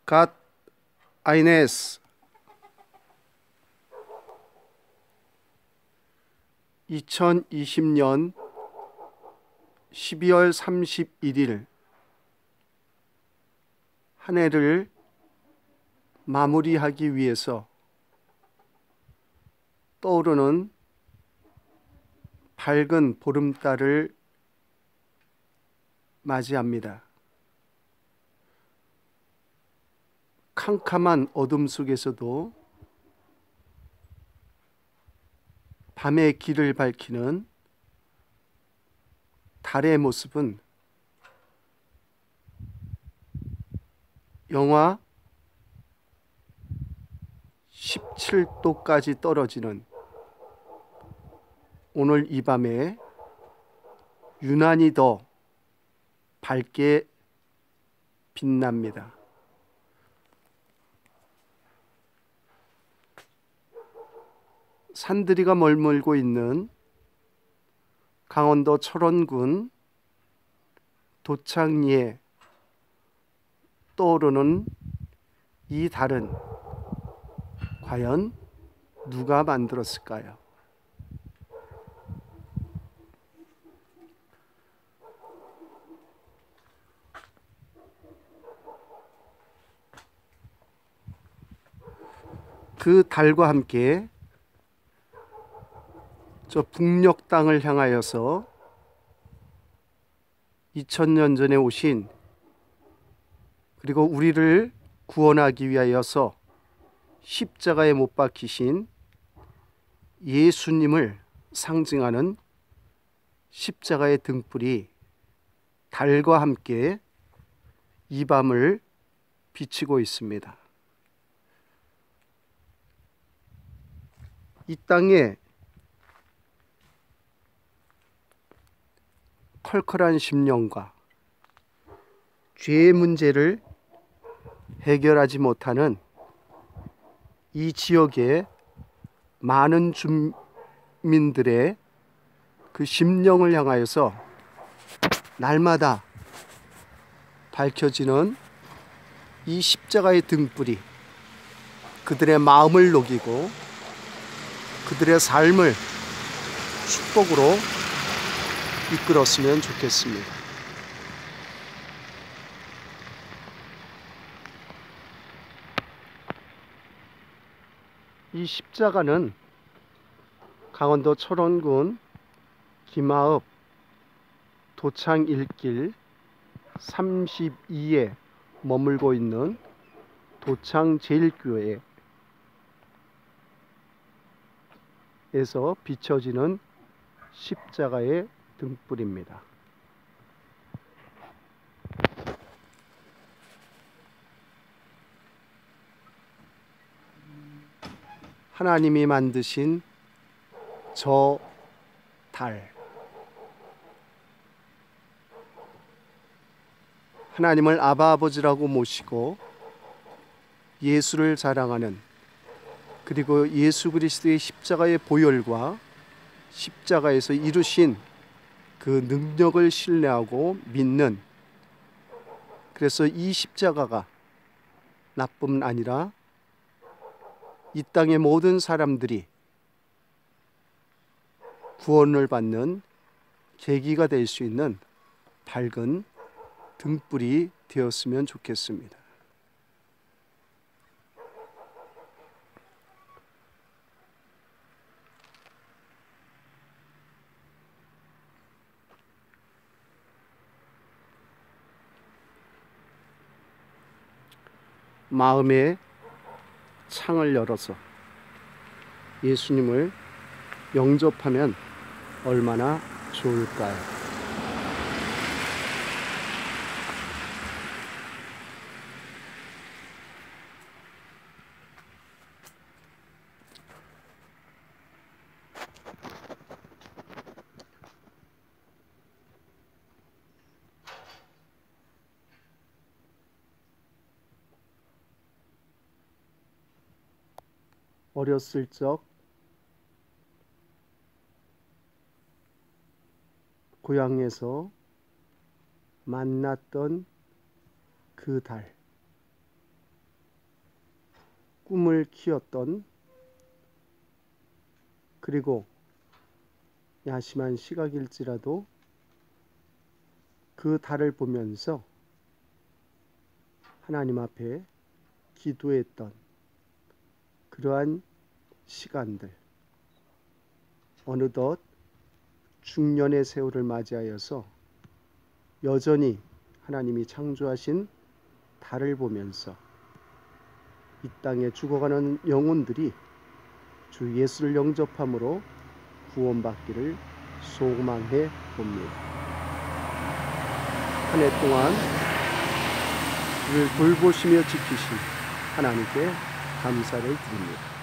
갓 아이네스 2020년 12월 31일 한 해를 마무리하기 위해서 떠오르는 밝은 보름달을 맞이합니다. 캄캄한 어둠 속에서도 밤의 길을 밝히는 달의 모습은 영하 17도까지 떨어지는 오늘 이 밤에 유난히 더 밝게 빛납니다. 산들이가 머물고 있는 강원도 철원군 도창리에 떠오르는 이 달은 과연 누가 만들었을까요? 그 달과 함께 저 북녘 땅을 향하여서 2000년 전에 오신, 그리고 우리를 구원하기 위하여서 십자가에 못 박히신 예수님을 상징하는 십자가의 등불이 달과 함께 이 밤을 비치고 있습니다. 이 땅에 컬컬한 심령과 죄의 문제를 해결하지 못하는 이 지역의 많은 주민들의 그 심령을 향하여서 날마다 밝혀지는 이 십자가의 등불이 그들의 마음을 녹이고 그들의 삶을 축복으로 이끌었으면 좋겠습니다. 이 십자가는 강원도 철원군 김하읍 도창일길 32에 머물고 있는 도창제일교회에서 비춰지는 십자가의 등불입니다. 하나님이 만드신 저 달, 하나님을 아바 아버지라고 모시고 예수를 자랑하는, 그리고 예수 그리스도의 십자가의 보혈과 십자가에서 이루신 그 능력을 신뢰하고 믿는, 그래서 이 십자가가 나뿐 아니라 이 땅의 모든 사람들이 구원을 받는 계기가 될 수 있는 밝은 등불이 되었으면 좋겠습니다. 마음의 창을 열어서 예수님을 영접하면 얼마나 좋을까요? 어렸을 적 고향에서 만났던 그 달, 꿈을 키웠던, 그리고 야심한 시각일지라도 그 달을 보면서 하나님 앞에 기도했던 그러한 시간들, 어느덧 중년의 세월을 맞이하여서 여전히 하나님이 창조하신 달을 보면서 이 땅에 죽어가는 영혼들이 주 예수를 영접함으로 구원받기를 소망해 봅니다. 한 해 동안 그를 돌보시며 지키신 하나님께 감사를 드립니다.